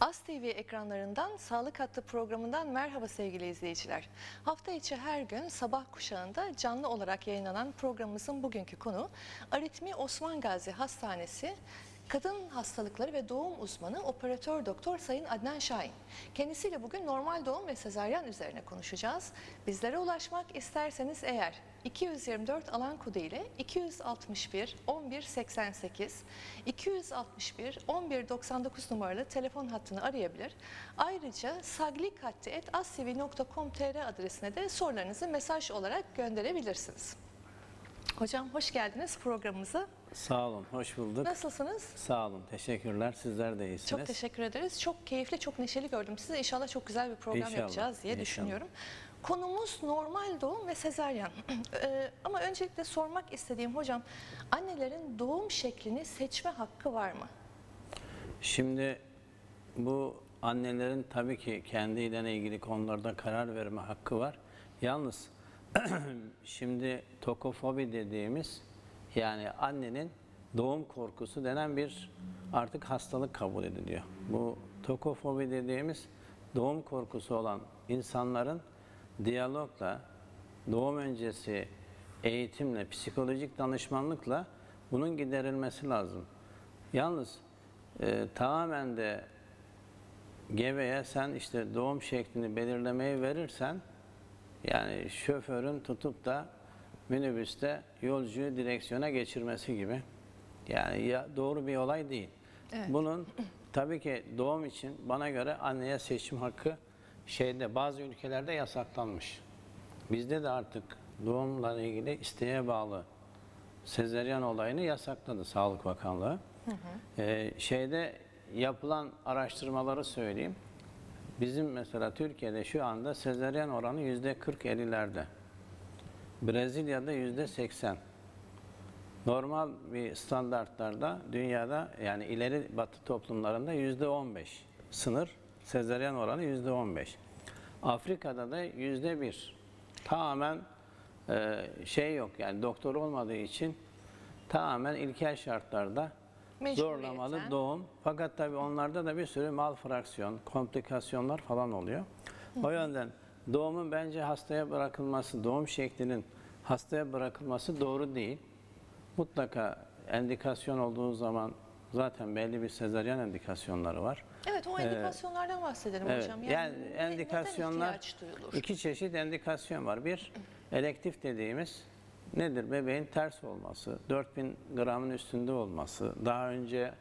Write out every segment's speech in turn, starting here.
AS TV ekranlarından Sağlık Hattı programından merhaba sevgili izleyiciler. Hafta içi her gün sabah kuşağında canlı olarak yayınlanan programımızın bugünkü konu Aritmi Osman Gazi Hastanesi Kadın Hastalıkları ve Doğum Uzmanı Operatör Doktor Sayın Adnan Şahin. Kendisiyle bugün normal doğum ve sezaryen üzerine konuşacağız. Bizlere ulaşmak isterseniz eğer 224 alan kodu ile 261 11 88 261 11 99 numaralı telefon hattını arayabilir. Ayrıca saglikatti@astv.com.tr adresine de sorularınızı mesaj olarak gönderebilirsiniz. Hocam hoş geldiniz programımıza. Sağ olun, hoş bulduk. Nasılsınız? Sağ olun, teşekkürler. Sizler de iyisiniz. Çok teşekkür ederiz. Çok keyifli, çok neşeli gördüm sizi. İnşallah çok güzel bir program yapacağız diye düşünüyorum. Konumuz normal doğum ve sezaryen. Ama öncelikle sormak istediğim hocam, annelerin doğum şeklini seçme hakkı var mı? Şimdi bu annelerin tabii ki kendiyle ilgili konularda karar verme hakkı var. Yalnız şimdi tokofobi dediğimiz, yani annenin doğum korkusu denen bir artık hastalık kabul ediliyor. Bu tokofobi dediğimiz doğum korkusu olan insanların diyalogla, doğum öncesi eğitimle, psikolojik danışmanlıkla bunun giderilmesi lazım. Yalnız tamamen de gebeye sen işte doğum şeklini belirlemeyi verirsen, yani şoförün tutup da minibüste yolcuyu direksiyona geçirmesi gibi, yani doğru bir olay değil. Evet. Bunun tabii ki doğum için bana göre anneye seçim hakkı bazı ülkelerde yasaklanmış. Bizde de artık doğumla ilgili isteğe bağlı sezaryen olayını yasakladı Sağlık Bakanlığı. Yapılan araştırmaları söyleyeyim. Bizim mesela Türkiye'de şu anda sezaryen oranı %40-50'lerde. Brezilya'da %80. Normal bir standartlarda dünyada, yani ileri batı toplumlarında %15 sınır, sezaryen oranı %15. Afrika'da da %1. Tamamen yok, yani doktor olmadığı için tamamen ilkel şartlarda zorlamalı doğum. Fakat tabii onlarda da bir sürü malfraksiyon, komplikasyonlar falan oluyor. O yönden doğumun bence hastaya bırakılması, doğum şeklinin hastaya bırakılması doğru değil. Mutlaka endikasyon olduğu zaman zaten belli bir sezaryen endikasyonları var. Evet, o endikasyonlardan bahsedelim hocam. Yani endikasyonlar, iki çeşit endikasyon var. Bir, elektif dediğimiz nedir? Bebeğin ters olması, 4000 gramın üstünde olması, daha önce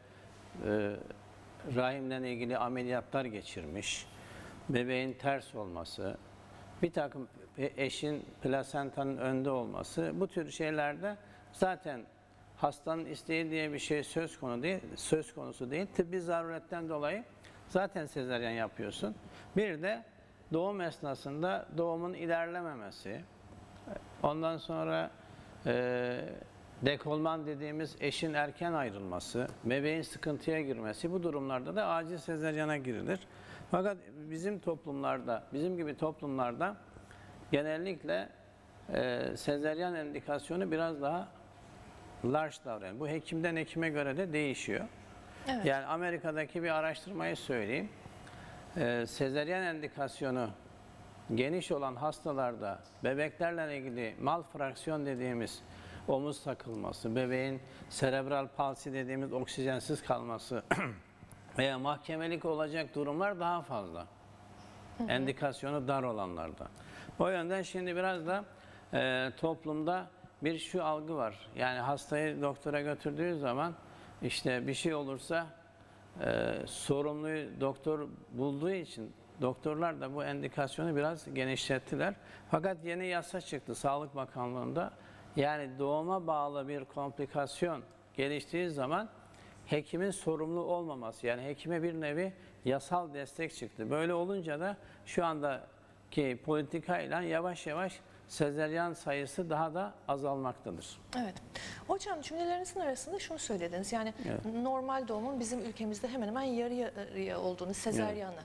rahimle ilgili ameliyatlar geçirmiş, bebeğin ters olması, bir takım eşin plasentanın önde olması, bu tür şeylerde zaten hastanın isteği diye bir şey söz konusu değil. Tıbbi zaruretten dolayı zaten sezaryen yapıyorsun. Bir de doğum esnasında doğumun ilerlememesi, ondan sonra dekolman dediğimiz eşin erken ayrılması, bebeğin sıkıntıya girmesi, bu durumlarda da acil sezaryana girilir. Fakat bizim toplumlarda, bizim gibi toplumlarda genellikle sezaryen endikasyonu biraz daha large davranıyor. Bu hekimden hekime göre de değişiyor. Evet. Yani Amerika'daki bir araştırmayı söyleyeyim. Sezaryen endikasyonu geniş olan hastalarda bebeklerle ilgili malfraksiyon dediğimiz omuz takılması, bebeğin serebral palsi dediğimiz oksijensiz kalması veya mahkemelik olacak durumlar daha fazla. Endikasyonu dar olanlarda. O yönden şimdi biraz da toplumda bir şu algı var. Yani hastayı doktora götürdüğü zaman işte bir şey olursa sorumluyu doktor bulduğu için doktorlar da bu endikasyonu biraz genişlettiler. Fakat yeni yasa çıktı Sağlık Bakanlığı'nda. Yani doğuma bağlı bir komplikasyon geliştiği zaman hekimin sorumlu olmaması, yani hekime bir nevi yasal destek çıktı. Böyle olunca da şu andaki politikayla yavaş yavaş sezaryen sayısı daha da azalmaktadır. Evet. Hocam cümlelerinizin arasında şunu söylediniz. Yani normal doğumun bizim ülkemizde hemen hemen yarı yarıya olduğunu, sezaryanı.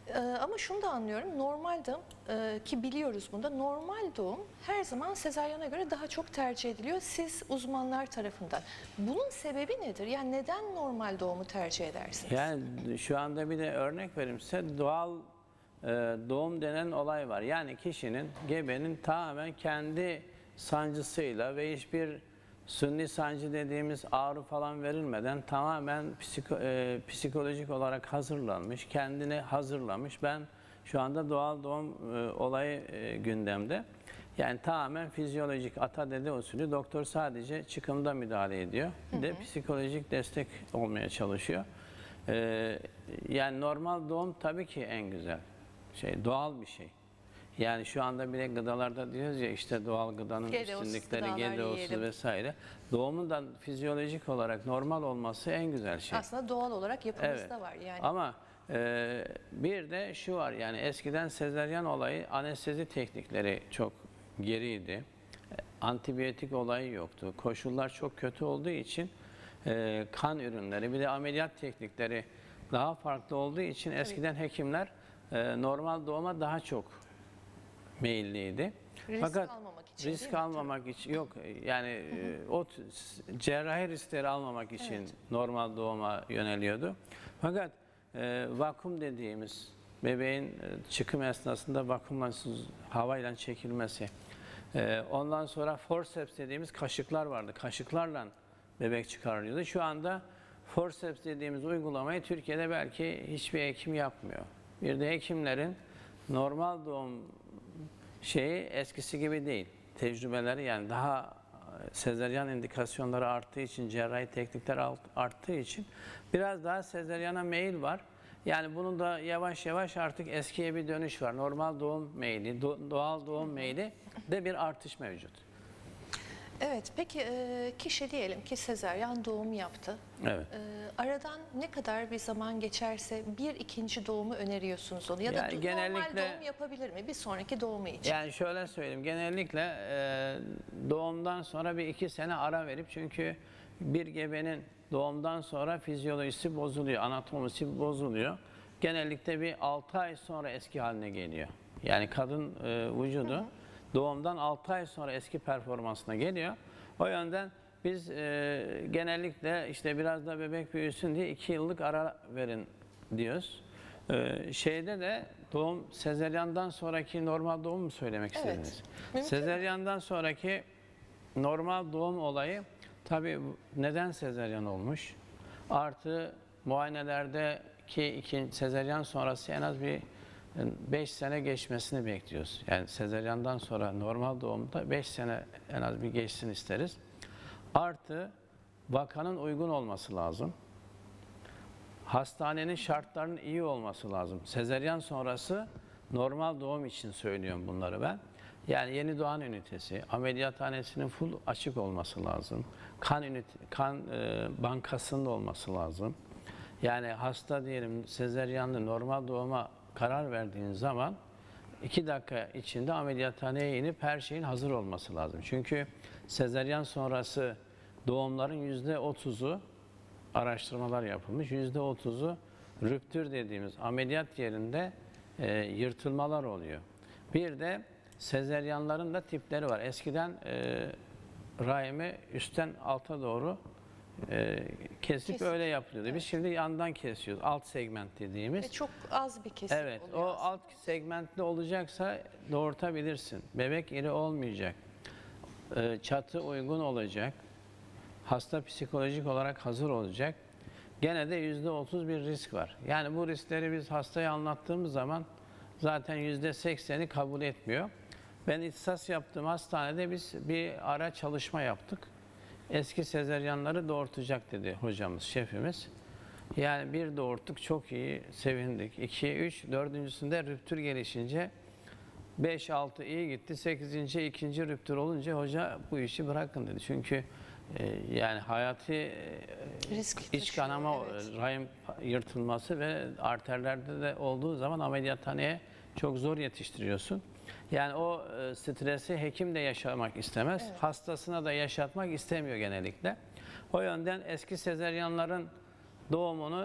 Ama şunu da anlıyorum, normal doğum ki biliyoruz bunda, normal doğum her zaman sezaryana göre daha çok tercih ediliyor siz uzmanlar tarafından. Bunun sebebi nedir? Yani neden normal doğumu tercih edersiniz? Yani şu anda bir de örnek vereyim size, doğal doğum denen olay var. Yani kişinin, gebenin tamamen kendi sancısıyla ve hiçbir sünni sancı dediğimiz ağrı falan verilmeden tamamen psikolojik olarak hazırlanmış, kendini hazırlamış. Ben şu anda doğal doğum olayı gündemde. Yani tamamen fizyolojik ata dede usulü, doktor sadece çıkımda müdahale ediyor. Bir de psikolojik destek olmaya çalışıyor. Yani normal doğum tabii ki en güzel şey, doğal bir şey. Yani şu anda bile gıdalarda diyoruz ya, işte doğal gıdanın GDO'suz üstünlükleri, gıdalar GDO'suz yiyelim. vesaire. Doğumun da fizyolojik olarak normal olması en güzel şey. Aslında doğal olarak yapımızda Evet. var yani. Ama bir de şu var, yani eskiden sezaryen olayı, anestezi teknikleri çok geriydi. Antibiyotik olayı yoktu. Koşullar çok kötü olduğu için kan ürünleri, bir de ameliyat teknikleri daha farklı olduğu için eskiden hekimler normal doğuma daha çok meyilliydi. Risk almamak için, risk değil mi? almamak için yok, yani cerrahi riskleri almamak için normal doğuma yöneliyordu. Fakat vakum dediğimiz, bebeğin çıkım esnasında vakumlansız havayla çekilmesi, ondan sonra forceps dediğimiz kaşıklar vardı. Kaşıklarla bebek çıkarılıyordu. Şu anda forceps dediğimiz uygulamayı Türkiye'de belki hiçbir hekim yapmıyor. Bir de hekimlerin normal doğum şeyi eskisi gibi değil. Tecrübeleri, yani daha sezaryen indikasyonları arttığı için, cerrahi teknikler arttığı için biraz daha sezaryana meyil var. Yani bunun da yavaş yavaş artık eskiye bir dönüş var. Normal doğum meyili, doğal doğum meyili de bir artış mevcut. Evet, peki kişi diyelim ki sezaryen doğum yaptı. Evet. Aradan ne kadar bir zaman geçerse bir ikinci doğumu öneriyorsunuz onu? Ya da Yani normal genellikle- doğum yapabilir mi bir sonraki doğumu için? Yani şöyle söyleyeyim, genellikle doğumdan sonra bir 2 sene ara verip, çünkü bir gebenin doğumdan sonra fizyolojisi bozuluyor, anatomisi bozuluyor. Genellikle bir 6 ay sonra eski haline geliyor. Yani kadın vücudu doğumdan 6 ay sonra eski performansına geliyor. O yönden biz genellikle işte biraz da bebek büyüsün diye 2 yıllık ara verin diyoruz. Şeyde de doğum, sezaryandan sonraki normal doğum mu söylemek Evet. istediniz? Mümkün mü? Sezaryandan sonraki normal doğum olayı, tabii neden sezaryen olmuş? Artı muayenelerdeki sezaryen sonrası en az bir 5 sene geçmesini bekliyoruz. Yani sezaryandan sonra normal doğumda 5 sene en az bir geçsin isteriz. Artı vakanın uygun olması lazım. Hastanenin şartlarının iyi olması lazım. Sezaryen sonrası normal doğum için söylüyorum bunları ben. Yani yeni doğan ünitesi, ameliyathanesinin full açık olması lazım. Kan bankasının olması lazım. Yani hasta diyelim sezaryenli normal doğuma karar verdiğiniz zaman 2 dakika içinde ameliyathaneye inip her şeyin hazır olması lazım. Çünkü sezaryen sonrası doğumların %30'u, araştırmalar yapılmış, %30'u rüptür dediğimiz ameliyat yerinde yırtılmalar oluyor. Bir de sezaryenlerin de tipleri var. Eskiden rahimi üstten alta doğru kesip öyle yapılıyordu. Biz şimdi yandan kesiyoruz. Alt segment dediğimiz. Ve çok az bir kesim Evet, oluyor o aslında. alt segmentli olacaksa doğurtabilirsin. Bebek iri olmayacak. Çatı uygun olacak. Hasta psikolojik olarak hazır olacak. Gene de %30 bir risk var. Yani bu riskleri biz hastaya anlattığımız zaman zaten %80'i kabul etmiyor. Ben ihtisas yaptığım hastanede biz bir ara çalışma yaptık. Eski sezaryenleri doğurtacak dedi hocamız, şefimiz. Yani bir doğurttuk, çok iyi, sevindik. 2, 3, dördüncüsünde rüptür gelişince 5, 6 iyi gitti. 8. ikinci rüptür olunca hoca bu işi bırakın dedi. Çünkü yani hayati Risk iç taşıyor, kanama, evet. rahim yırtılması ve arterlerde de olduğu zaman ameliyathaneye çok zor yetiştiriyorsun. Yani o stresi hekim de yaşamak istemez. Evet. Hastasına da yaşatmak istemiyor genellikle. O yönden eski sezaryenlerin doğumunu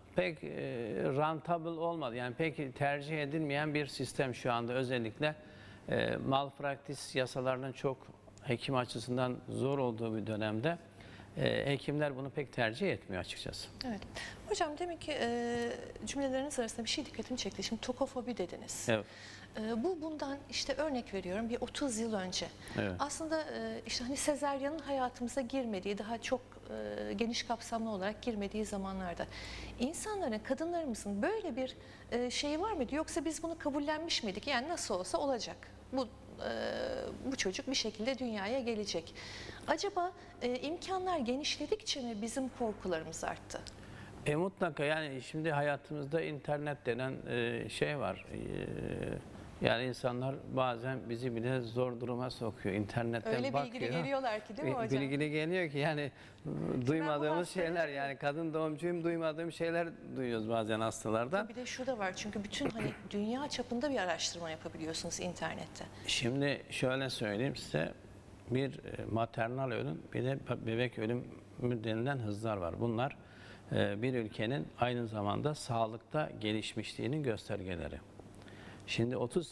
pek rentable olmadı. Yani pek tercih edilmeyen bir sistem şu anda, özellikle malpraktis yasalarının çok hekim açısından zor olduğu bir dönemde hekimler bunu pek tercih etmiyor açıkçası. Evet. Hocam demek ki cümleleriniz arasında bir şey dikkatimi çekti. Şimdi tokofobi dediniz. Evet. Bundan işte örnek veriyorum bir 30 yıl önce. Evet. Aslında işte hani sezaryanın hayatımıza girmediği, daha çok geniş kapsamlı olarak girmediği zamanlarda insanların, kadınlarımızın böyle bir şeyi var mıydı? Yoksa biz bunu kabullenmiş miydik? Yani nasıl olsa olacak. Bu çocuk bir şekilde dünyaya gelecek. Acaba imkanlar genişledikçe mi bizim korkularımız arttı? Mutlaka, yani şimdi hayatımızda internet denen şey var. Yani insanlar bazen bizi bile zor duruma sokuyor. İnternetten Öyle bakıyor. bilgili geliyorlar ki değil mi hocam? Bilgili geliyor ki yani duymadığımız hastayım. şeyler, yani kadın doğumcuyum, duymadığım şeyler duyuyoruz bazen hastalardan. Bir de şu da var, çünkü bütün hani dünya çapında bir araştırma yapabiliyorsunuz internette. Şimdi şöyle söyleyeyim size, bir maternal ölüm, bir de bebek ölümü denilen hızlar var. Bunlar bir ülkenin aynı zamanda sağlıkta gelişmişliğinin göstergeleri. Şimdi 30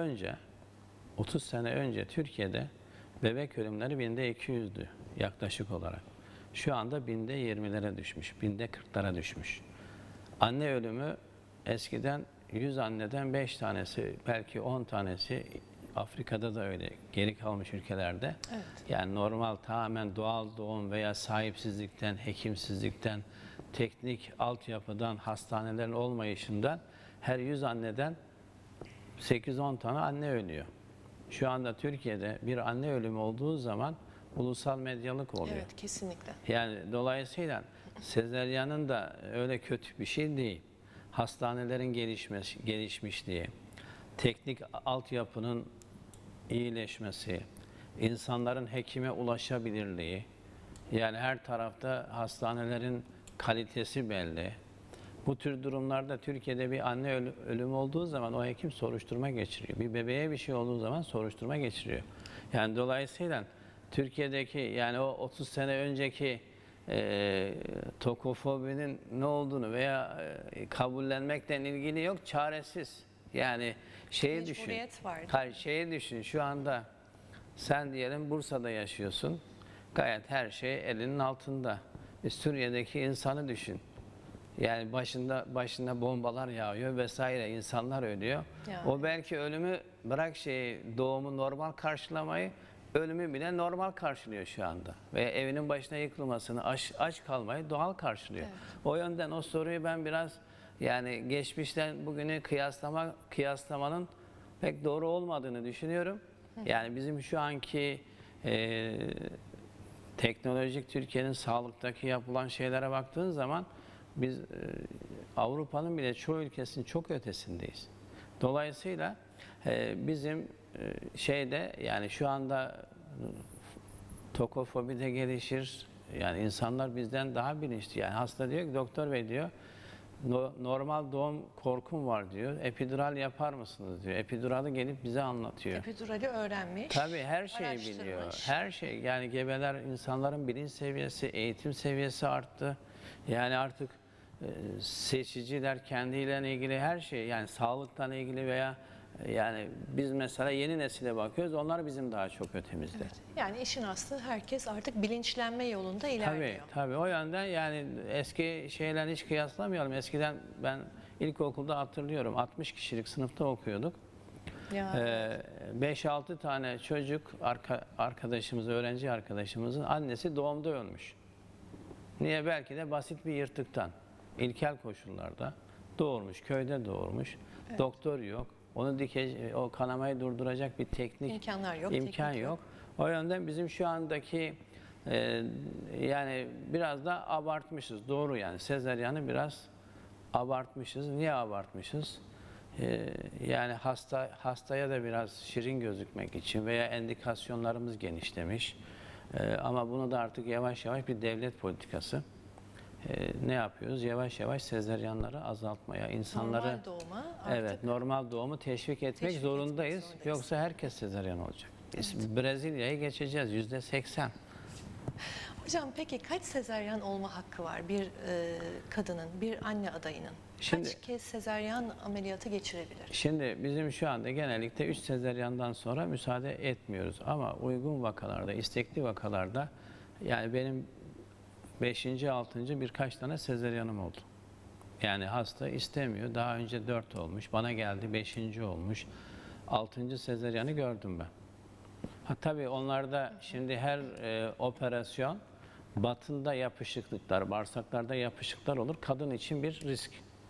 sene önce Türkiye'de bebek ölümleri binde 200'dü yaklaşık olarak. Şu anda binde 20'lere düşmüş, binde 40'lara düşmüş. Anne ölümü eskiden 100 anneden 5 tanesi, belki 10 tanesi, Afrika'da da öyle, geri kalmış ülkelerde. Evet. Yani normal, tamamen doğal doğum veya sahipsizlikten, hekimsizlikten, teknik altyapıdan, hastanelerin olmayışından her 100 anneden 8-10 tane anne ölüyor. Şu anda Türkiye'de bir anne ölümü olduğu zaman ulusal medyalık oluyor. Evet, kesinlikle. Yani dolayısıyla sezaryanın da öyle kötü bir şey değil. Hastanelerin gelişmişliği, teknik altyapının iyileşmesi, insanların hekime ulaşabilirliği, yani her tarafta hastanelerin kalitesi belli. Bu tür durumlarda Türkiye'de bir anne ölümü olduğu zaman o hekim soruşturma geçiriyor. Bir bebeğe bir şey olduğu zaman soruşturma geçiriyor. Yani dolayısıyla Türkiye'deki, yani o 30 sene önceki tokofobinin ne olduğunu veya kabullenmekle ilgili yok, çaresiz. Yani şeyi düşün. Mecburiyet vardı. Hayır, şeyi düşün. Şu anda sen diyelim Bursa'da yaşıyorsun. Gayet her şey elinin altında. Suriye'deki insanı düşün. Yani başında bombalar yağıyor vesaire, insanlar ölüyor. Yani. O belki ölümü bırak, doğumu normal karşılamayı, ölümü bile normal karşılıyor şu anda. Ve evinin başına yıkılmasını, aç kalmayı doğal karşılıyor. Evet. O yönden o soruyu ben biraz, yani geçmişten bugünü kıyaslamanın pek doğru olmadığını düşünüyorum. Yani bizim şu anki teknolojik Türkiye'nin sağlıktaki yapılan şeylere baktığın zaman biz Avrupa'nın bile çoğu ülkesinin çok ötesindeyiz. Dolayısıyla bizim yani şu anda tokofobi de gelişir. Yani insanlar bizden daha bilinçli. Yani hasta diyor ki, doktor bey diyor, normal doğum korkum var diyor. Epidural yapar mısınız diyor. Epidurali gelip bize anlatıyor. Epidurali öğrenmiş. Tabii her şeyi araştırmış. biliyor. Her şey, yani gebeler, insanların bilinç seviyesi, eğitim seviyesi arttı. Yani artık seçiciler kendiyle ilgili her şey, yani sağlıktan ilgili veya yani biz mesela yeni nesile bakıyoruz, onlar bizim daha çok ötemizde. Evet. Yani işin aslı, herkes artık bilinçlenme yolunda ilerliyor. Tabii o yönden yani eski şeyler hiç kıyaslamayalım. Eskiden ben ilkokulda hatırlıyorum, 60 kişilik sınıfta okuyorduk. Ya. 5-6 tane çocuk arkadaşımız, öğrenci arkadaşımızın annesi doğumda ölmüş. Niye? Belki de basit bir yırtıktan, ilkel koşullarda doğurmuş, köyde doğurmuş. Evet. Doktor yok. Onu o kanamayı durduracak bir teknik imkanlar yok. imkan yok. O yönden bizim şu andaki yani biraz da abartmışız. Doğru, yani sezaryanı biraz abartmışız. Niye abartmışız? Yani hastaya da biraz şirin gözükmek için veya endikasyonlarımız genişlemiş. Ama bunu da artık yavaş yavaş bir devlet politikası. Ne yapıyoruz? Yavaş yavaş sezaryanları azaltmaya, insanları normal doğumu teşvik etmek zorundayız. Yoksa herkes sezaryen olacak. Evet. Brezilya'yı geçeceğiz %80. Hocam peki kaç sezaryen olma hakkı var bir kadının, bir anne adayının? Şimdi- Kaç kez sezaryen ameliyatı geçirebilir? Şimdi bizim şu anda genellikle 3 sezaryandan sonra müsaade etmiyoruz. Ama uygun vakalarda, istekli vakalarda, yani benim 5. 6. birkaç tane sezaryanım oldu. Yani hasta istemiyor. Daha önce 4 olmuş. Bana geldi 5. olmuş. 6. sezaryanı gördüm ben. Ha tabii onlarda şimdi her operasyon batında yapışıklıklar, bağırsaklarda yapışıklar olur. Kadın için bir risk.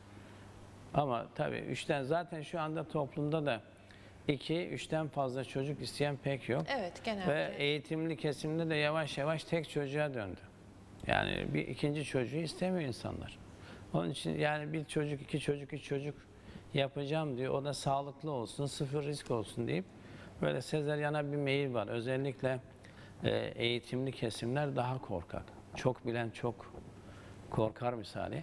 Ama tabii zaten şu anda toplumda da 2-3'ten fazla çocuk isteyen pek yok. Evet, genelde. Ve eğitimli kesimde de yavaş yavaş tek çocuğa döndü. Yani bir ikinci çocuğu istemiyor insanlar. Onun için yani bir çocuk, 2 çocuk, 3 çocuk yapacağım diyor. O da sağlıklı olsun, sıfır risk olsun deyip böyle sezaryana bir meyil var. Özellikle eğitimli kesimler daha korkak. Çok bilen çok korkar misali.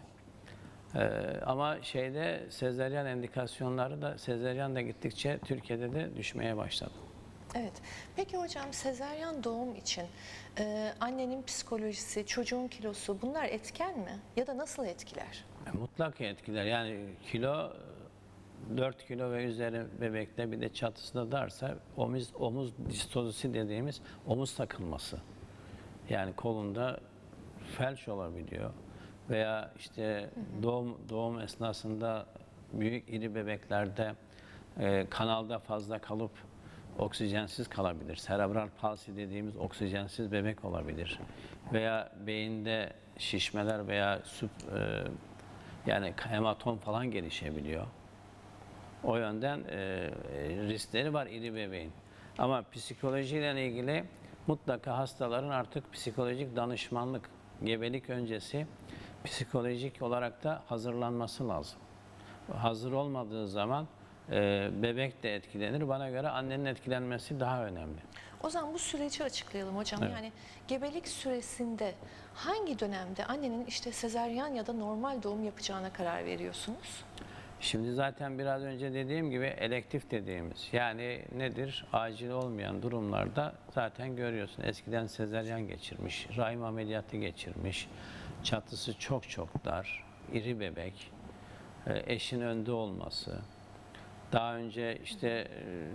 Ama sezaryen endikasyonları da sezaryen de gittikçe Türkiye'de de düşmeye başladı. Evet. Peki hocam sezaryen doğum için annenin psikolojisi, çocuğun kilosu bunlar etken mi? Ya da nasıl etkiler? Mutlaka etkiler. Yani kilo 4 kilo ve üzeri bebekte bir de çatısında darsa omuz distozisi dediğimiz omuz takılması. Yani kolunda felç olabiliyor. Veya işte doğum esnasında büyük iri bebeklerde kanalda fazla kalıp oksijensiz kalabilir. Serebral palsi dediğimiz oksijensiz bebek olabilir. Veya beyinde şişmeler veya yani hematom falan gelişebiliyor. O yönden riskleri var iri bebeğin. Ama psikolojiyle ilgili mutlaka hastaların artık psikolojik danışmanlık, gebelik öncesi psikolojik olarak da hazırlanması lazım. Hazır olmadığı zaman bebek de etkilenir. Bana göre annenin etkilenmesi daha önemli. O zaman bu süreci açıklayalım hocam. Evet. Yani gebelik süresinde hangi dönemde annenin işte sezaryen ya da normal doğum yapacağına karar veriyorsunuz? Şimdi zaten biraz önce dediğim gibi elektif dediğimiz yani nedir? Acil olmayan durumlarda zaten görüyorsun. Eskiden sezaryen geçirmiş, rahim ameliyatı geçirmiş, çatısı çok çok dar, iri bebek, eşin önde olması. Daha önce işte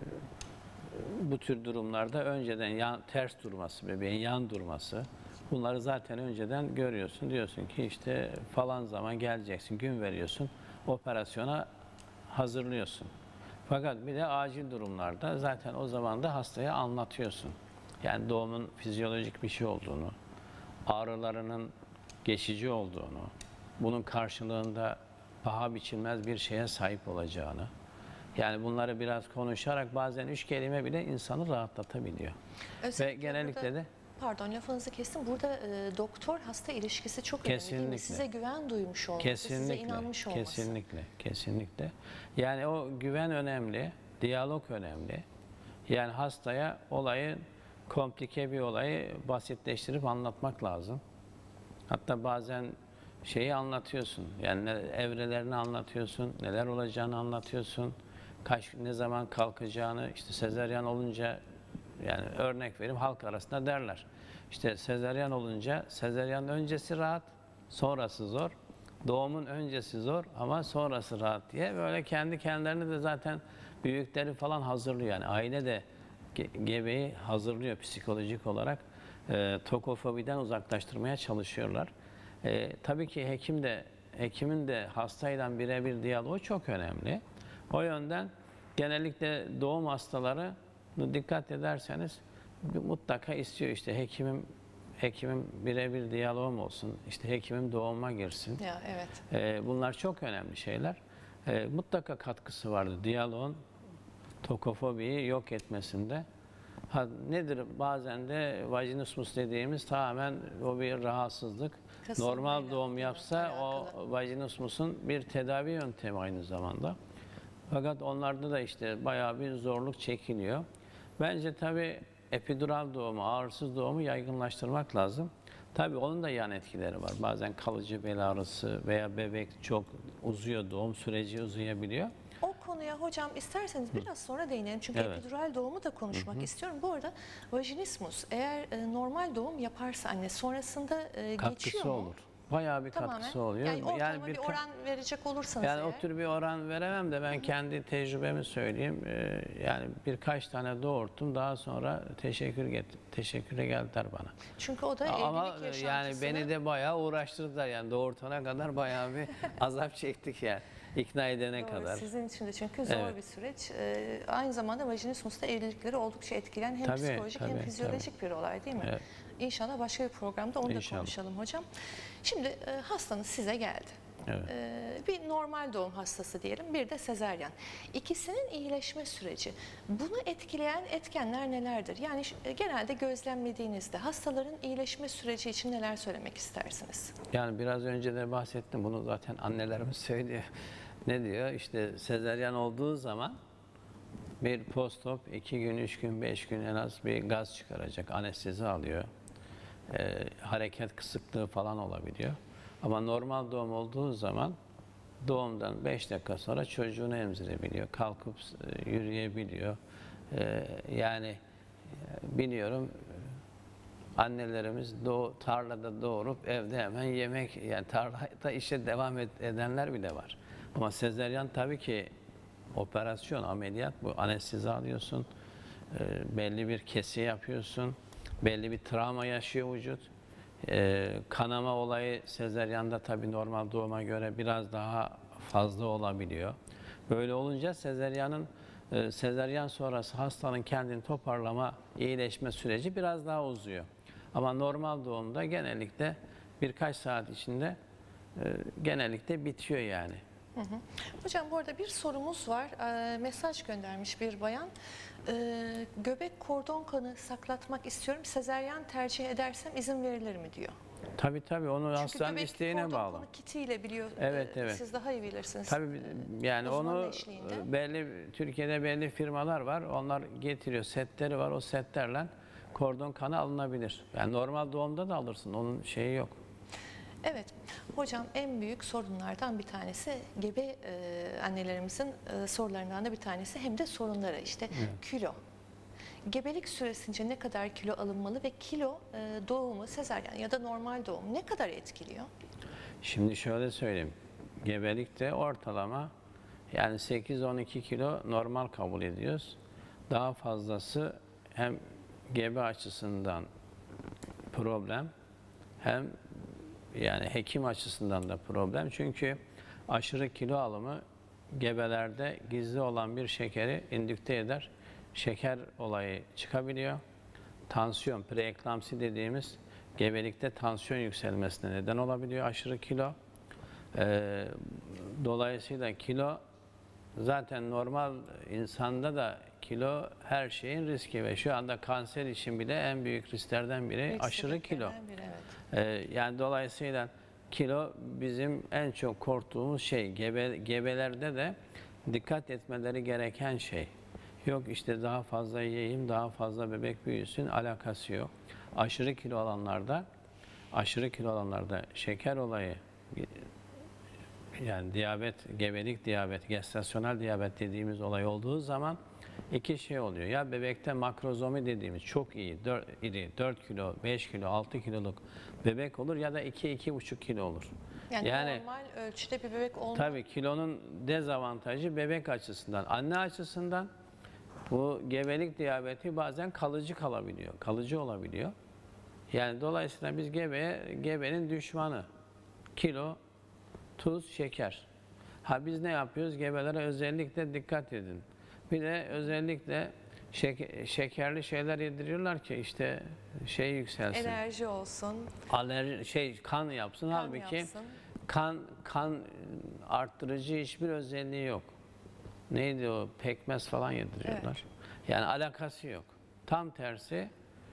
bu tür durumlarda önceden ters durması, bebeğin yan durması. Bunları zaten önceden görüyorsun. Diyorsun ki işte falan zaman geleceksin, gün veriyorsun. Operasyona hazırlıyorsun. Fakat bir de acil durumlarda zaten o zaman da hastaya anlatıyorsun. Yani doğumun fizyolojik bir şey olduğunu, ağrılarının geçici olduğunu, bunun karşılığında paha biçilmez bir şeye sahip olacağını. Yani bunları biraz konuşarak bazen 3 kelime bile insanı rahatlatabiliyor. Özellikle Ve genellikle burada, de pardon lafınızı kestim. Burada doktor hasta ilişkisi çok önemli değil mi? Kesinlikle. Size güven duymuş olması, size inanmış olması. Kesinlikle. Yani o güven önemli, diyalog önemli. Yani hastaya olayı, komplike bir olayı basitleştirip anlatmak lazım. Hatta bazen şeyi anlatıyorsun, yani evrelerini anlatıyorsun, neler olacağını anlatıyorsun, ne zaman kalkacağını, işte sezaryen olunca, yani örnek vereyim halk arasında derler. İşte sezaryen olunca, sezaryen öncesi rahat, sonrası zor. Doğumun öncesi zor ama sonrası rahat diye böyle kendi kendilerini de zaten büyükleri falan hazırlıyor. Yani aile de gebeyi hazırlıyor psikolojik olarak. Tokofobiden uzaklaştırmaya çalışıyorlar. Tabii ki hekimin de hastayla birebir diyaloğu çok önemli. O yönden genellikle doğum hastaları dikkat ederseniz mutlaka istiyor işte hekimim birebir diyalogum olsun, işte hekimim doğuma girsin. Ya evet. Bunlar çok önemli şeyler. Mutlaka katkısı vardır diyaloğun tokofobiyi yok etmesinde. Nedir? Bazen de vajinismus dediğimiz tamamen o bir rahatsızlık. Kasılmayla, Normal doğum değil mi? yapsa o Alakalı. vajinismusun bir tedavi yöntemi aynı zamanda. Fakat onlarda da işte bayağı bir zorluk çekiliyor. Bence tabii epidural doğumu, ağrısız doğumu yaygınlaştırmak lazım. Tabii onun da yan etkileri var. Bazen kalıcı bel ağrısı veya bebek çok uzuyor, doğum süreci uzayabiliyor. O konuya hocam isterseniz biraz sonra değinelim. Çünkü Evet. epidural doğumu da konuşmak istiyorum. Bu arada vajinismus eğer normal doğum yaparsa anne sonrasında geçiyor Katkısı mu? olur. Bayağı bir Tamamen. katkısı oluyor. Yani ortalama bir birka- oran verecek olursanız Yani o eğer. tür bir oran veremem de ben kendi tecrübemi söyleyeyim. Yani birkaç tane doğurttum. Daha sonra teşekküre geldiler bana. Çünkü o da Ama evlilik yani yaşantısını... beni de bayağı uğraştırdılar. Yani doğurtana kadar bayağı bir azap çektik yani. İkna edene Doğru, kadar. sizin için de çünkü zor Evet. bir süreç. Aynı zamanda vajinismus'ta evlilikleri oldukça etkileyen hem Tabii, psikolojik hem tabii, fizyolojik bir olay değil mi? Evet. İnşallah başka bir programda onu İnşallah. da konuşalım hocam. Şimdi hastanız size geldi. Evet. Bir normal doğum hastası diyelim, bir de sezaryen. İkisinin iyileşme süreci, bunu etkileyen etkenler nelerdir? Yani genelde gözlemlediğinizde hastaların iyileşme süreci için neler söylemek istersiniz? Yani biraz önce de bahsettim. Bunu zaten annelerimiz söylüyor. Ne diyor? İşte sezaryen olduğu zaman bir postop 2 gün, 3 gün, 5 gün en az bir gaz çıkaracak. Anestezi alıyor. Hareket kısıklığı falan olabiliyor. Ama normal doğum olduğu zaman doğumdan 5 dakika sonra çocuğunu emzirebiliyor. Kalkıp yürüyebiliyor. Yani biliyorum annelerimiz tarlada doğurup evde hemen yemek, yani tarlada işe devam edenler bile var. Ama sezaryen tabii ki operasyon, ameliyat, bu anestezi alıyorsun, belli bir kesi yapıyorsun, belli bir travma yaşıyor vücut. Kanama olayı sezaryanda tabii normal doğuma göre biraz daha fazla olabiliyor. Böyle olunca sezaryen sonrası hastanın kendini toparlama, iyileşme süreci biraz daha uzuyor. Ama normal doğumda genellikle birkaç saat içinde genellikle bitiyor yani. Hocam bu arada bir sorumuz var. Mesaj göndermiş bir bayan. Göbek kordon kanı saklatmak istiyorum. Sezaryen tercih edersem izin verilir mi diyor. Tabii onu Çünkü hastanın göbek isteğine kordon bağlı. kanı kitiyle biliyor. Evet. Siz daha iyi bilirsiniz. Tabii yani Uzmanın onu eşliğinde. Türkiye'de belli firmalar var. Onlar getiriyor, setleri var. O setlerle kordon kanı alınabilir. Yani normal doğumda da alırsın. Onun şeyi yok. Evet, hocam en büyük sorunlardan bir tanesi gebe annelerimizin sorularından da bir tanesi hem de sorunları işte kilo. Gebelik süresince ne kadar kilo alınmalı ve kilo doğumu, sezaryen ya da normal doğum ne kadar etkiliyor? Şimdi şöyle söyleyeyim. Gebelikte ortalama yani 8-12 kilo normal kabul ediyoruz. Daha fazlası hem gebe açısından problem hem yani hekim açısından da problem. Çünkü aşırı kilo alımı gebelerde gizli olan bir şekeri indükte eder. Şeker olayı çıkabiliyor. Tansiyon, preeklamsi dediğimiz gebelikte tansiyon yükselmesine neden olabiliyor aşırı kilo. Dolayısıyla kilo zaten normal insanda da kilo her şeyin riski ve şu anda kanser için bile en büyük risklerden biri Büyük aşırı kilo. sebeplerden biri, evet. Yani dolayısıyla kilo bizim en çok korktuğumuz şey. Gebelerde de dikkat etmeleri gereken şey. Yok işte daha fazla yiyeyim, daha fazla bebek büyüsün, alakası yok. Aşırı kilo alanlarda şeker olayı, yani diyabet, gebelik diyabet, gestasyonel diyabet dediğimiz olay olduğu zaman iki şey oluyor. Ya bebekte makrozomi dediğimiz çok iyi, 4 kilo, 5 kilo, 6 kiloluk bebek olur ya da 2-2,5 kilo olur. Yani normal ölçüde bir bebek olmalı. Tabii kilonun dezavantajı bebek açısından. Anne açısından bu gebelik diyabeti bazen kalıcı olabiliyor. Yani dolayısıyla biz gebenin düşmanı. Kilo, tuz, şeker. Biz ne yapıyoruz? Gebelere özellikle dikkat edin. Bir de özellikle şekerli şeyler yediriyorlar ki işte şey yükselsin. Enerji olsun. Kan yapsın. Halbuki yapsın. kan arttırıcı hiçbir özelliği yok. Neydi o? Pekmez falan yediriyorlar. Evet. Yani alakası yok. Tam tersi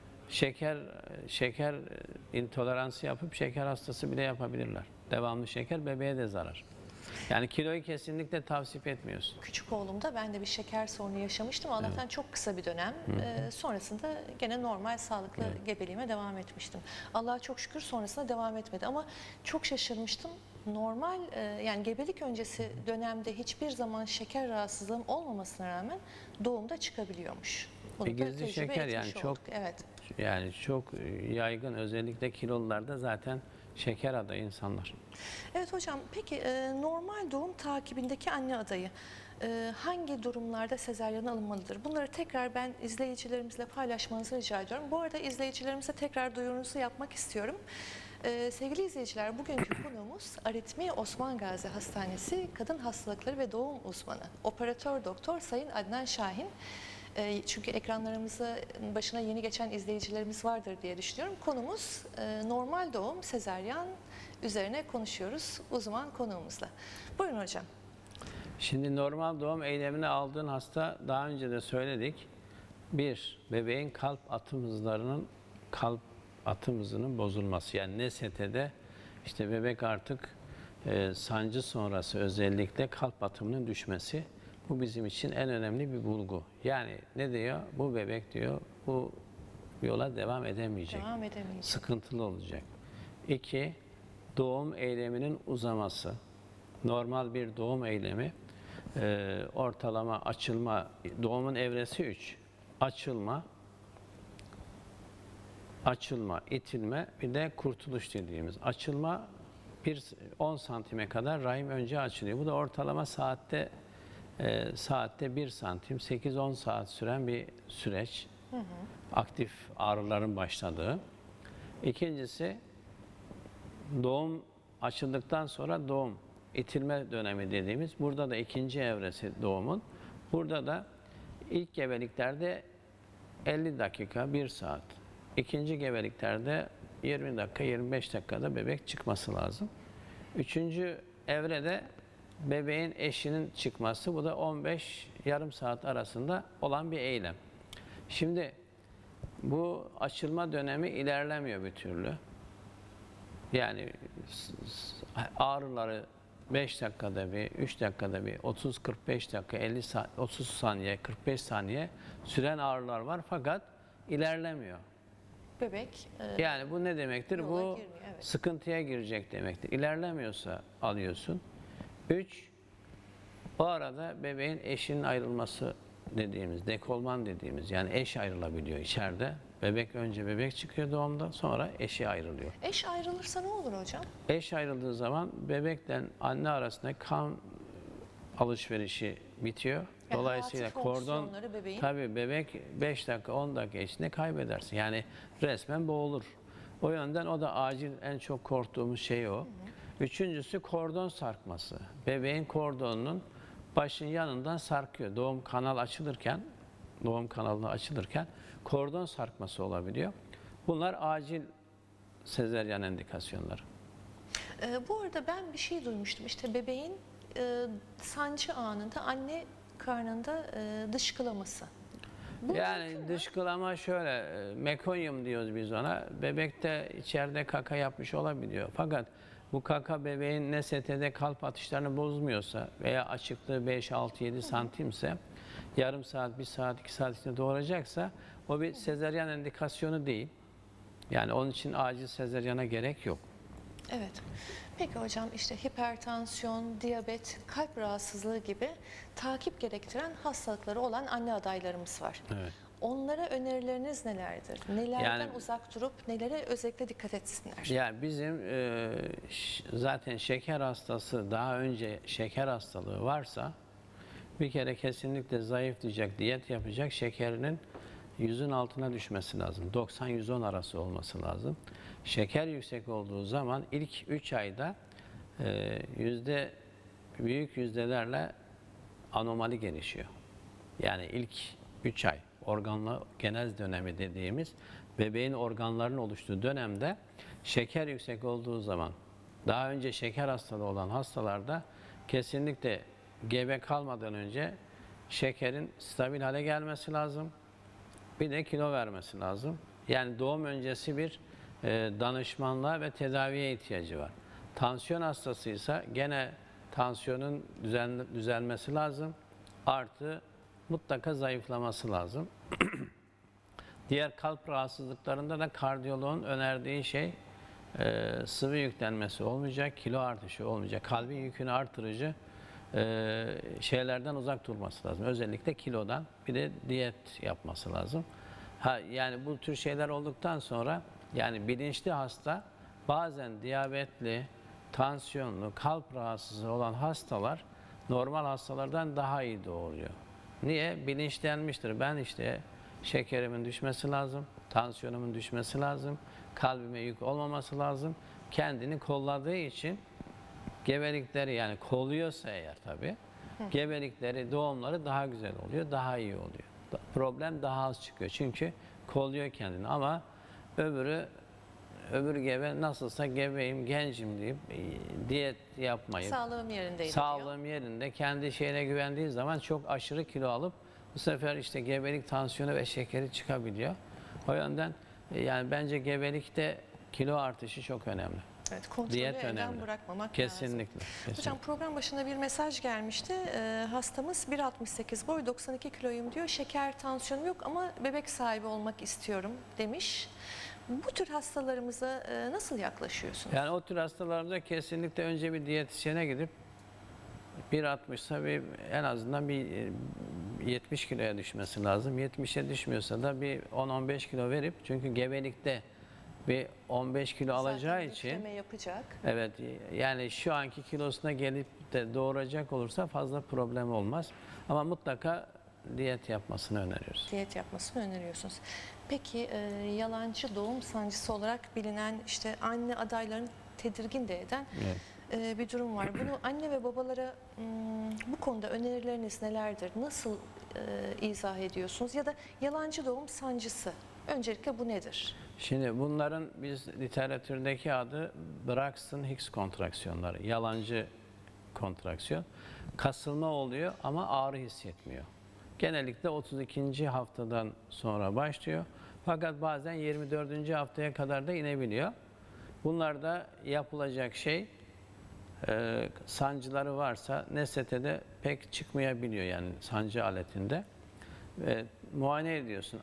şeker intoleransı yapıp şeker hastası bile yapabilirler. Devamlı şeker bebeğe de zarar. Yani kiloyu kesinlikle tavsiye etmiyoruz. Küçük oğlumda ben de bir şeker sorunu yaşamıştım. Allah'tan çok kısa bir dönem. Sonrasında gene normal sağlıklı gebeliğime devam etmiştim. Allah'a çok şükür sonrasında devam etmedi ama çok şaşırmıştım. normal yani gebelik öncesi dönemde hiçbir zaman şeker rahatsızlığım olmamasına rağmen doğumda çıkabiliyormuş. Bunu da Gizli tecrübe şeker yani etmiş çok olduk. Evet. yani çok yaygın, özellikle kilolularda zaten şeker adayı insanlar. Evet hocam, peki normal doğum takibindeki anne adayı hangi durumlarda sezaryen alınmalıdır? Bunları tekrar ben izleyicilerimizle paylaşmanızı rica ediyorum. Bu arada izleyicilerimize tekrar duyurunuzu yapmak istiyorum. Sevgili izleyiciler, bugünkü konuğumuz Aritmi Osman Gazi Hastanesi Kadın Hastalıkları ve Doğum Uzmanı, Operatör Doktor Sayın Adnan Şahin. Çünkü ekranlarımızı başına yeni geçen izleyicilerimiz vardır diye düşünüyorum. Konumuz normal doğum, sezaryen üzerine konuşuyoruz uzman konuğumuzla. Buyurun hocam. Şimdi normal doğum eylemini aldığın hasta, daha önce de söyledik. Bir, bebeğin kalp atım hızının bozulması. Yani NST'de işte bebek artık sancı sonrası özellikle kalp atımının düşmesi. Bu bizim için en önemli bir bulgu. Yani ne diyor? Bu bebek diyor bu yola devam edemeyecek. Devam edemeyeceğim. Sıkıntılı olacak. İki, doğum eyleminin uzaması. Normal bir doğum eylemi ortalama açılma, doğumun evresi 3. Açılma, itilme, bir de kurtuluş dediğimiz. Açılma 10 santime kadar rahim önce açılıyor. Bu da ortalama saatte 1 santim, 8-10 saat süren bir süreç. Aktif ağrıların başladığı. İkincisi, doğum açıldıktan sonra doğum, itilme dönemi dediğimiz. Burada da ikinci evresi doğumun. Burada da ilk gebeliklerde 50 dakika, 1 saat. İkinci gebeliklerde 20 dakika, 25 dakikada bebek çıkması lazım. Üçüncü evrede bebeğin eşinin çıkması. Bu da 15 yarım saat arasında olan bir eylem. Şimdi bu açılma dönemi ilerlemiyor bir türlü. Yani ağrıları 5 dakikada bir, 3 dakikada bir, 30-45 dakika, 30 saniye, 45 saniye süren ağrılar var fakat ilerlemiyor. Bebek Yani bu ne demektir? yola Bu girmiyor, evet. sıkıntıya girecek demektir. İlerlemiyorsa alıyorsun. 3, o arada bebeğin eşinin ayrılması dediğimiz, dekolman dediğimiz, yani eş ayrılabiliyor içeride. Önce bebek çıkıyor doğumda, sonra eşi ayrılıyor. Eş ayrılırsa ne olur hocam? Eş ayrıldığı zaman bebekle anne arasında kan alışverişi bitiyor. Yani Dolayısıyla hayati kordon, fonksiyonları bebeğin- tabii bebek 5 dakika 10 dakika içinde kaybedersin. Yani resmen boğulur. O yönden o da acil, en çok korktuğumuz şey o. Üçüncüsü kordon sarkması. Bebeğin kordonunun başın yanından sarkıyor. Doğum kanalına açılırken kordon sarkması olabiliyor. Bunlar acil sezaryen indikasyonları. Bu arada ben bir şey duymuştum. İşte bebeğin sancı anında anne karnında dışkılaması. Bu Yani dışkılama şöyle, mekonyum diyoruz biz ona. Bebek de içeride kaka yapmış olabiliyor. Fakat bu kaka bebeğin NST'de kalp atışlarını bozmuyorsa veya açıklığı 5, 6, 7 santimse, yarım saat, 1 saat, 2 saat içinde doğuracaksa o bir sezaryen indikasyonu değil. Yani onun için acil sezaryana gerek yok. Evet. Peki hocam, işte hipertansiyon, diyabet, kalp rahatsızlığı gibi takip gerektiren hastalıkları olan anne adaylarımız var. Evet. Onlara önerileriniz nelerdir? Nelerden Yani- uzak durup nelere özellikle dikkat etsinler? Yani bizim zaten şeker hastası, daha önce şeker hastalığı varsa bir kere kesinlikle zayıflayacak, diyet yapacak, şekerinin 100'ün altına düşmesi lazım. 90-110 arası olması lazım. Şeker yüksek olduğu zaman ilk 3 ayda büyük yüzdelerle anomali gelişiyor. Yani ilk 3 ay organlı genez dönemi dediğimiz bebeğin organlarının oluştuğu dönemde şeker yüksek olduğu zaman, daha önce şeker hastalığı olan hastalarda kesinlikle gebe kalmadan önce şekerin stabil hale gelmesi lazım. Bir de kilo vermesi lazım. Yani doğum öncesi bir danışmanlığa ve tedaviye ihtiyacı var. Tansiyon hastasıysa gene tansiyonun düzelmesi lazım. Artı mutlaka zayıflaması lazım. Diğer kalp rahatsızlıklarında da kardiyoloğun önerdiği şey sıvı yüklenmesi olmayacak, kilo artışı olmayacak. Kalbin yükünü artırıcı şeylerden uzak durması lazım. Özellikle kilodan, bir de diyet yapması lazım. Yani bu tür şeyler olduktan sonra, yani bilinçli hasta, bazen diyabetli, tansiyonlu, kalp rahatsızlığı olan hastalar normal hastalardan daha iyi doğuruyor. Niye? Bilinçlenmiştir. Ben işte şekerimin düşmesi lazım, tansiyonumun düşmesi lazım, kalbime yük olmaması lazım. Kendini kolladığı için gebelikleri, yani kolluyorsa eğer tabii, gebelikleri, doğumları daha güzel oluyor, daha iyi oluyor. Problem daha az çıkıyor. Çünkü kolluyor kendini, ama öbür gebe nasılsa gebeyim, gencim deyip diyet yapmayıp, Sağlığım yerindeydi diyor. sağlığım yerinde, kendi şeyine güvendiği zaman çok aşırı kilo alıp bu sefer işte gebelik, tansiyonu ve şekeri çıkabiliyor. O yönden yani bence gebelikte kilo artışı çok önemli. Evet, kontrolü Diyet elden önemli. bırakmamak Kesinlikle. lazım. Hocam program başında bir mesaj gelmişti. Hastamız 1,68 boy, 92 kiloyum diyor. Şeker, tansiyonum yok ama bebek sahibi olmak istiyorum demiş. Bu tür hastalarımıza nasıl yaklaşıyorsunuz? Yani o tür hastalarımıza kesinlikle önce bir diyetisyene gidip 1,60'sa en azından bir 70 kiloya düşmesi lazım. 70'e düşmüyorsa da bir 10-15 kilo verip, çünkü gebelikte bir 15 kilo alacağı Zaten için, yükleme yapacak. evet, yani şu anki kilosuna gelip de doğuracak olursa fazla problem olmaz. Ama mutlaka diyet yapmasını öneriyoruz. Diyet yapmasını öneriyorsunuz. Peki yalancı doğum sancısı olarak bilinen, işte anne adaylarını tedirgin de eden bir durum var. Bunu anne ve babalara bu konuda önerileriniz nelerdir? Nasıl izah ediyorsunuz? Ya da yalancı doğum sancısı, öncelikle bu nedir? Şimdi bunların biz literatürdeki adı Braxton Hicks kontraksiyonları. Yalancı kontraksiyon. Kasılma oluyor ama ağrı hissetmiyor. Genellikle 32. haftadan sonra başlıyor. Fakat bazen 24. haftaya kadar da inebiliyor. Bunlarda yapılacak şey, sancıları varsa NST'de pek çıkmayabiliyor, yani sancı aletinde. Muayene ediyorsun.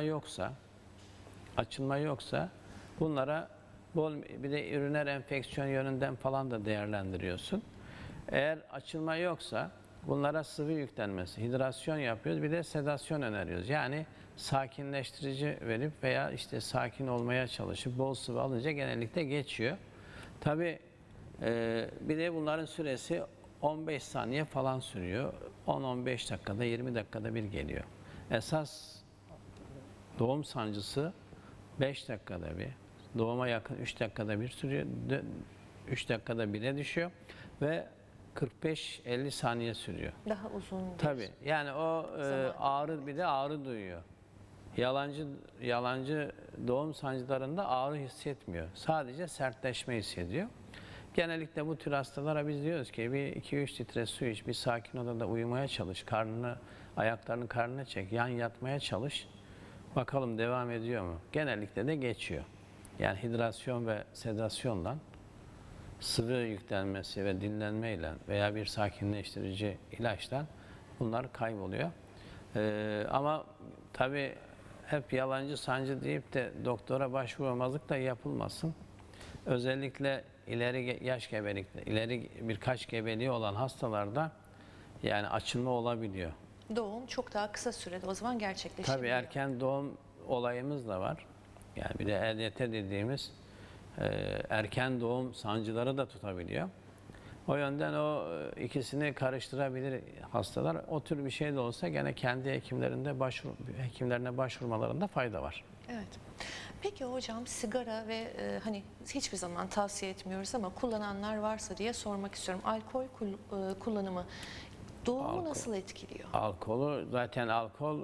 Açılma yoksa bunlara bir de üriner enfeksiyon yönünden falan da değerlendiriyorsun. Eğer açılma yoksa bunlara sıvı yüklenmesi, hidrasyon yapıyoruz, bir de sedasyon öneriyoruz. Yani sakinleştirici verip veya işte sakin olmaya çalışıp bol sıvı alınca genellikle geçiyor. Tabii bir de bunların süresi 15 saniye falan sürüyor. 10-15 dakikada, 20 dakikada bir geliyor. Esas doğum sancısı 5 dakikada bir, doğuma yakın 3 dakikada bir sürüyor, 3 dakikada bire düşüyor ve 45-50 saniye sürüyor. Daha uzun bir Tabii, yani o zaman. bir de ağrı duyuyor. Yalancı doğum sancılarında ağrı hissetmiyor. Sadece sertleşme hissediyor. Genellikle bu tür hastalara biz diyoruz ki bir 2-3 litre su iç, bir sakin odada uyumaya çalış, ayaklarını karnına çek, yan yatmaya çalış. Bakalım devam ediyor mu? Genellikle de geçiyor. Yani hidrasyon ve sedasyonla, sıvı yüklenmesi ve dinlenmeyle veya bir sakinleştirici ilaçla bunlar kayboluyor. Ama tabii hep yalancı sancı deyip de doktora başvurmamazlık da yapılmasın. Özellikle ileri birkaç gebeliği olan hastalarda yani açılma olabiliyor. Doğum çok daha kısa sürede o zaman gerçekleşebiliyor. Tabii erken doğum olayımız da var. Yani bir de EDT dediğimiz erken doğum sancıları da tutabiliyor. O yönden o ikisini karıştırabilir hastalar. O tür bir şey de olsa gene kendi hekimlerine başvurmalarında fayda var. Evet. Peki hocam, sigara ve hani hiçbir zaman tavsiye etmiyoruz ama kullananlar varsa diye sormak istiyorum. Alkol kullanımı doğumu nasıl etkiliyor? Zaten alkol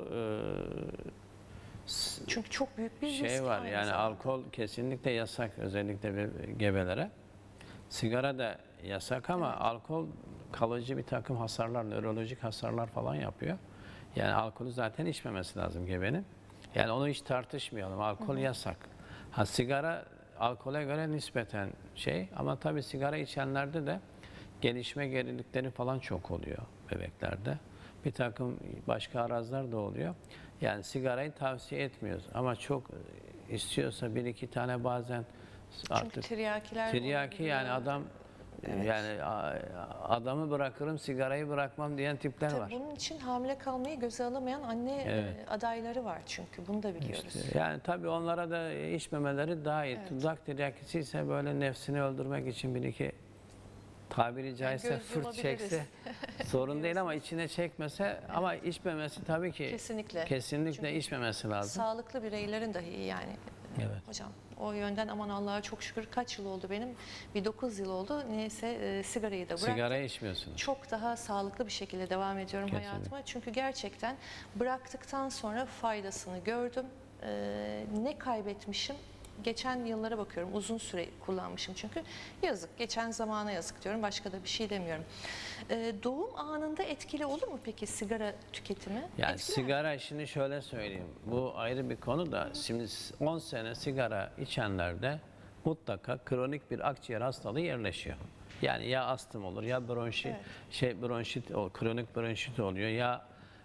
Çünkü çok büyük bir risk var, aynı yani zamanda. alkol kesinlikle yasak, özellikle gebelere. Sigara da yasak ama alkol kalıcı bir takım hasarlar, nörolojik hasarlar falan yapıyor. Yani alkolü zaten içmemesi lazım gebenin. Yani onu hiç tartışmayalım. Alkol yasak. Sigara alkole göre nispeten ama tabii sigara içenlerde de gelişme gerilikleri falan çok oluyor bebeklerde. Bir takım başka arazlar da oluyor. Yani sigarayı tavsiye etmiyoruz ama çok istiyorsa bir iki tane bazen Çünkü Artık tiryakiler tiryaki yani olabiliyor. adam Evet. yani adamı bırakırım sigarayı bırakmam diyen tipler Tabii var. bunun için hamile kalmayı göze alamayan anne Evet. adayları var çünkü bunu da biliyoruz. İşte yani tabii onlara da içmemeleri daha iyi. Evet. Dudak tiryakisi ise böyle nefsini öldürmek için bir iki tabiri caizse göz fırt yumabiliriz. çekse sorun değil ama içine çekmese ama içmemesi tabii ki Kesinlikle. kesinlikle Çünkü içmemesi lazım. Sağlıklı bireylerin dahi yani Evet. hocam o yönden aman Allah'a çok şükür kaç yıl oldu benim? Bir 9 yıl oldu. Neyse sigarayı da bıraktım. Sigara içmiyorsunuz. Çok daha sağlıklı bir şekilde devam ediyorum Kesinlikle. hayatıma. Çünkü gerçekten bıraktıktan sonra faydasını gördüm. Ne kaybetmişim? Geçen yıllara bakıyorum. Uzun süre kullanmışım çünkü. Yazık. Geçen zamana yazık diyorum. Başka da bir şey demiyorum. Doğum anında etkili olur mu peki sigara tüketimi? Yani Etkiler mi? sigara işini şöyle söyleyeyim. Bu ayrı bir konu da şimdi 10 sene sigara içenlerde mutlaka kronik bir akciğer hastalığı yerleşiyor. Yani ya astım olur ya bronşit kronik bronşit oluyor ya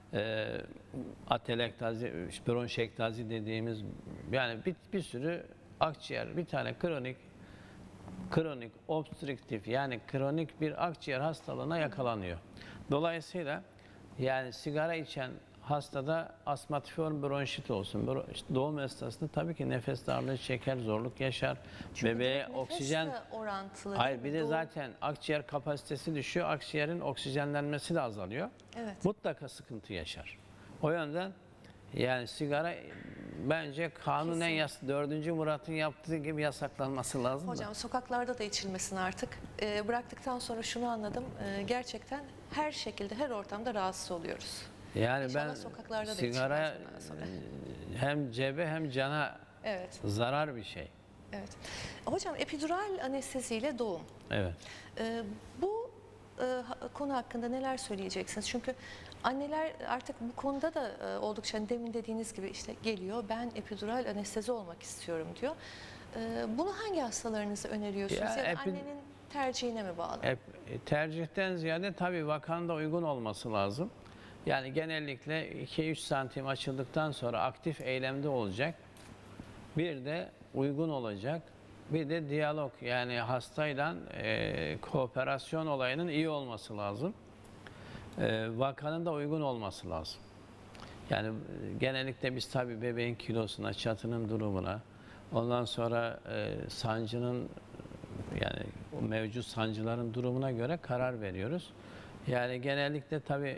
atelektazi, bronşektazi dediğimiz yani bir sürü akciğer bir tane kronik obstrüktif yani kronik bir akciğer hastalığına yakalanıyor. Dolayısıyla yani sigara içen hastada astmatiform bronşit olsun. Doğum esnasında tabii ki nefes darlığı çeker, zorluk yaşar. Çünkü Bebeğe nefesle oksijen orantılı. hayır bir de Doğum- zaten akciğer kapasitesi düşüyor. Akciğerin oksijenlenmesi de azalıyor. Evet. Mutlaka sıkıntı yaşar. O yönden yani sigara bence kanunen 4. Murat'ın yaptığı gibi yasaklanması lazım da. Hocam sokaklarda da içilmesin artık. Bıraktıktan sonra şunu anladım. Gerçekten her şekilde, her ortamda rahatsız oluyoruz. Yani İnşallah ben sokaklarda da sigara içilmez bundan sonra. hem cebe hem cana Evet, zarar bir şey. evet. Hocam epidural anesteziyle doğum. Evet. Bu konu hakkında neler söyleyeceksiniz? Çünkü anneler artık bu konuda da oldukça hani demin dediğiniz gibi işte geliyor ben epidural anestezi olmak istiyorum diyor. Bunu hangi hastalarınıza öneriyorsunuz Ya, ya da annenin tercihine mi bağlı? Tercihten ziyade tabii vakanda uygun olması lazım. Yani genellikle 2-3 santim açıldıktan sonra aktif eylemde olacak. Bir de uygun olacak. Bir de diyalog yani hastayla kooperasyon olayının iyi olması lazım. Vakanın da uygun olması lazım. Yani genellikle biz tabii bebeğin kilosuna, çatının durumuna, ondan sonra sancının yani o mevcut sancıların durumuna göre karar veriyoruz. Yani genellikle tabii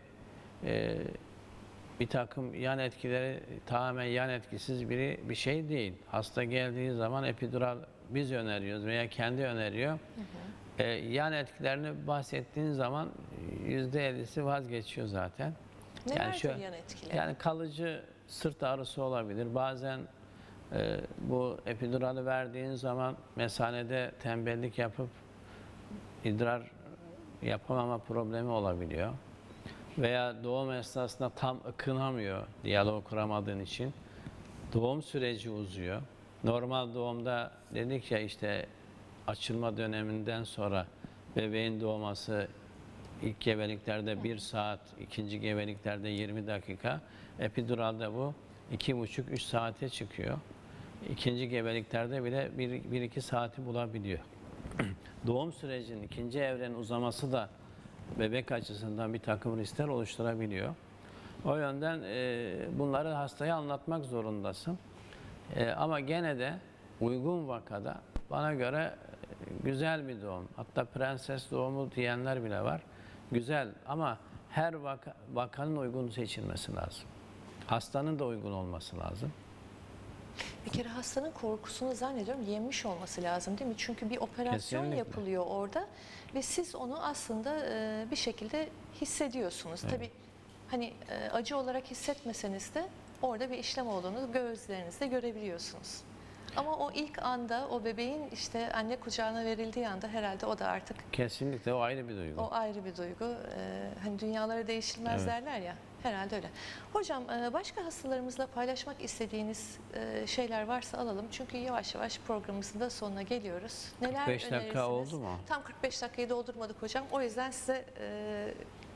bir takım yan etkileri tamamen yan etkisiz bir şey değil. Hasta geldiği zaman epidural biz öneriyoruz veya kendi öneriyor. Yan etkilerini bahsettiğin zaman %50'si vazgeçiyor zaten. Nelerdir yan etkileri? Yani kalıcı sırt ağrısı olabilir. Bazen bu epidurali verdiğin zaman mesanede tembellik yapıp idrar yapamama problemi olabiliyor. Veya doğum esnasında tam ıkınamıyor diyalog kuramadığın için. Doğum süreci uzuyor. Normal doğumda dedik ya işte açılma döneminden sonra bebeğin doğması ilk gebeliklerde 1 saat, ikinci gebeliklerde 20 dakika. Epiduralde bu 2,5-3 saate çıkıyor. İkinci gebeliklerde bile 1-2 saati bulabiliyor. Doğum sürecinin ikinci evrenin uzaması da bebek açısından bir takım riskler oluşturabiliyor. O yönden bunları hastaya anlatmak zorundasın. Ama gene de uygun vakada bana göre güzel bir doğum. Hatta prenses doğumu diyenler bile var. Güzel ama her vakanın uygun seçilmesi lazım. Hastanın da uygun olması lazım. Bir kere hastanın korkusunu zannediyorum yemiş olması lazım değil mi? Çünkü bir operasyon Kesinlikle. yapılıyor orada ve siz onu aslında bir şekilde hissediyorsunuz. Evet. Tabii hani acı olarak hissetmeseniz de orada bir işlem olduğunu gözlerinizle görebiliyorsunuz. Ama o ilk anda o bebeğin işte anne kucağına verildiği anda herhalde o da artık Kesinlikle o ayrı bir duygu. o ayrı bir duygu. Hani dünyaları değişilmez Evet. derler ya. Herhalde öyle. Hocam başka hastalarımızla paylaşmak istediğiniz şeyler varsa alalım. Çünkü yavaş yavaş programımızın da sonuna geliyoruz. Neler 45 dakika önerirsiniz? oldu mu? Tam 45 dakikayı doldurmadık hocam. O yüzden size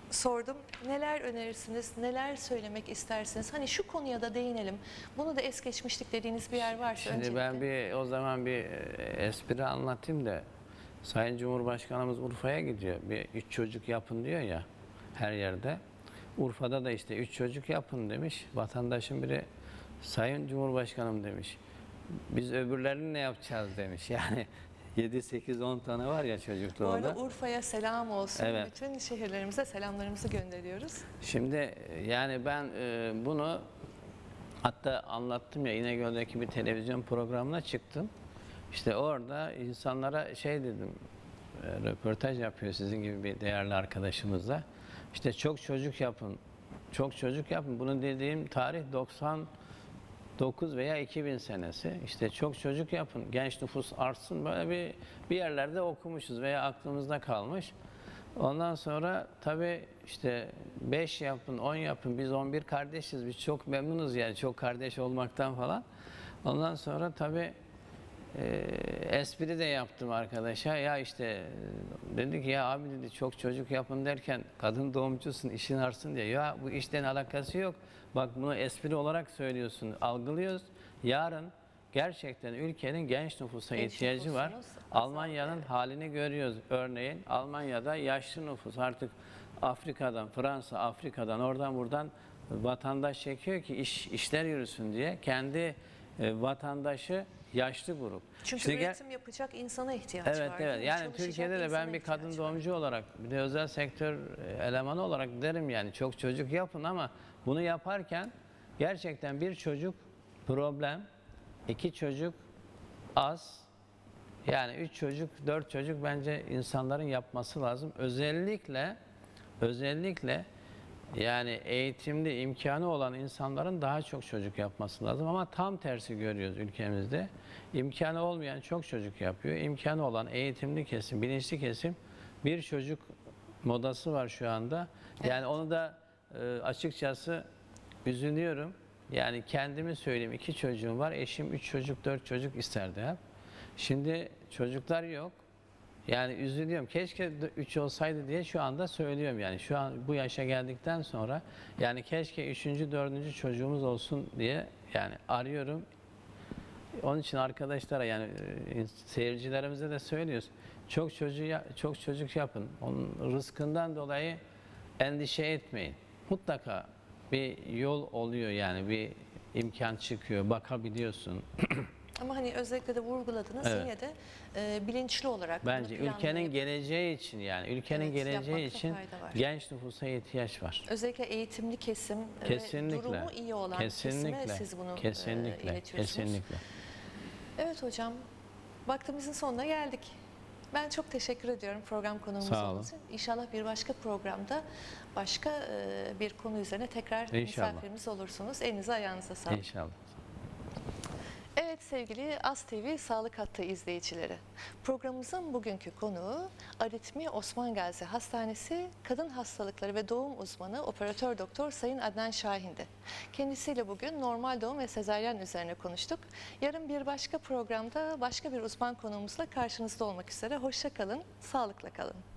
sordum. Neler önerirsiniz, neler söylemek istersiniz? Hani şu konuya da değinelim. Bunu da es geçmiştik dediğiniz bir yer varsa Şimdi öncelikle. ben o zaman bir espri anlatayım da, Sayın Cumhurbaşkanımız Urfa'ya gidiyor. Bir 3 çocuk yapın diyor ya her yerde. Urfa'da da işte 3 çocuk yapın demiş. Vatandaşın biri, Sayın Cumhurbaşkanım demiş, biz öbürlerini ne yapacağız demiş. Yani 7, 8, 10 tane var ya çocuklu Bu arada orada. Urfa'ya selam olsun. Evet. Bütün şehirlerimize selamlarımızı gönderiyoruz. Şimdi yani ben bunu hatta anlattım ya, İnegöl'deki bir televizyon programına çıktım. İşte orada insanlara şey dedim, röportaj yapıyor sizin gibi bir değerli arkadaşımızla. İşte çok çocuk yapın, çok çocuk yapın. Bunu dediğim tarih 99 veya 2000 senesi. İşte çok çocuk yapın, genç nüfus artsın, böyle bir yerlerde okumuşuz veya aklımızda kalmış. Ondan sonra tabii işte 5 yapın, 10 yapın, biz 11 kardeşiz, biz çok memnunuz yani çok kardeş olmaktan falan. Ondan sonra tabii espri de yaptım arkadaşa. Ya işte dedi ki, ya abi dedi, çok çocuk yapın derken kadın doğumcusun, işin artsın diye. Ya bu işten alakası yok. Bak bunu espri olarak söylüyorsun, algılıyoruz. Yarın gerçekten ülkenin genç nüfusa Genç ihtiyacı var. nüfusumuz Almanya'nın halini görüyoruz. Örneğin Almanya'da yaşlı nüfus artık Afrika'dan, Fransa, Afrika'dan, oradan buradan vatandaş çekiyor ki işler yürüsün diye. Kendi vatandaşı yaşlı grup. Çünkü Şimdi üretim yapacak insana ihtiyaç evet, var. evet. değil mi? Yani Çalışacak Türkiye'de de insana ben bir ihtiyaç kadın var. doğumcu olarak, bir de özel sektör elemanı olarak derim yani çok çocuk yapın, ama bunu yaparken gerçekten bir çocuk problem, 2 çocuk az, yani 3 çocuk, 4 çocuk bence insanların yapması lazım. Özellikle yani eğitimli imkanı olan insanların daha çok çocuk yapması lazım, ama tam tersi görüyoruz ülkemizde. İmkanı olmayan çok çocuk yapıyor. İmkanı olan eğitimli kesim, bilinçli kesim, bir çocuk modası var şu anda. Yani onu da açıkçası üzülüyorum. Yani kendimi söyleyeyim, 2 çocuğum var. Eşim 3 çocuk, 4 çocuk isterdi hep. Şimdi çocuklar yok. Yani üzülüyorum. Keşke 3 olsaydı diye şu anda söylüyorum yani. Şu an bu yaşa geldikten sonra yani keşke 3. 4. çocuğumuz olsun diye yani arıyorum. Onun için arkadaşlara yani seyircilerimize de söylüyoruz. Çok çocuk yapın. Onun rızkından dolayı endişe etmeyin. Mutlaka bir yol oluyor yani, bir imkan çıkıyor, bakabiliyorsun. Ama hani özellikle de vurguladınız, Evet. yine de bilinçli olarak Bence bunu ülkenin planlayıp, geleceği için, yani ülkenin evet, geleceği yapmakta için fayda var. genç nüfusa ihtiyaç var. özellikle eğitimli kesim ve Kesinlikle. durumu iyi olan kesime siz bunu iletiyorsunuz. Kesinlikle. Evet hocam, vaktimizin sonuna geldik. Ben çok teşekkür ediyorum program konuğumuz Sağ olun. olduğunuz için. İnşallah bir başka programda başka bir konu üzerine tekrar İnşallah. misafirimiz olursunuz. Elinize ayağınıza sağlık. İnşallah. Evet sevgili Az TV Sağlık Hattı izleyicileri. Programımızın bugünkü konuğu Aritmi Osman Gazi Hastanesi Kadın Hastalıkları ve Doğum Uzmanı Operatör Doktor Sayın Adnan Şahin'di. Kendisiyle bugün normal doğum ve sezaryen üzerine konuştuk. Yarın bir başka programda başka bir uzman konuğumuzla karşınızda olmak üzere. Hoşça kalın, sağlıkla kalın.